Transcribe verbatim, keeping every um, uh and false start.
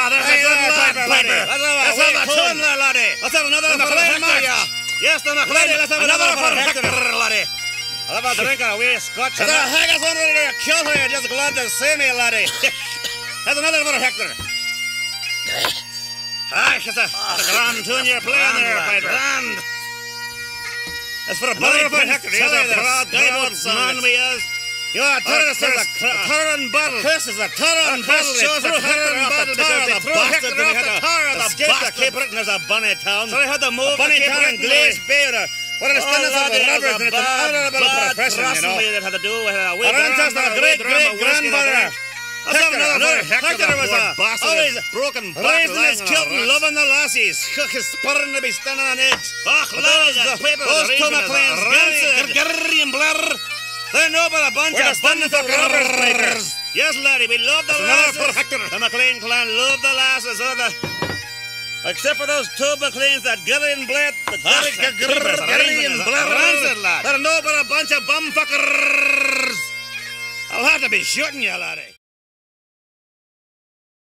there's a good lad, laddie. Let's have a tune there, laddie. Let's have another MacLean march. Yes, the MacLean. Let's have another For Hector, laddie. I'll have a drink of a wee scotch. Is there a haggis under your kilt here? Just glad to see me, laddie. That's another For Hector. Aye, it's a, it's a grand tune you're playing there, Piper. Grand. That's for a brother For Hector. He's a proud, proud man we is. You are terrorist is a Turren bottle. Chris is a Turren bottle. They threw Hector off the tower. They threw Hector off the tower. The bastard. Cape Breton is a bunny town. So they had to move to Cape Breton. Glaze Bay. What are the standards of the robbers? And it's an honourable profession, you know. That had to do with a wee ancestor, a great great grandfather. Let's have another Hector. Hector was a always broken raised in his kilt and loving the lassies. His spurring to be standing on edge. Och, lads, those two MacLeans, Gary and Blair. They're no but a bunch of bandits of robbers. Yes, laddie, we love the lasses. The MacLean clan love the lasses. Oh, the... Except for those two MacLeans, that Gary and Blair. The Gary and Blair. They're no but a bunch of bumfuckers. I'll have to be shooting you, laddie.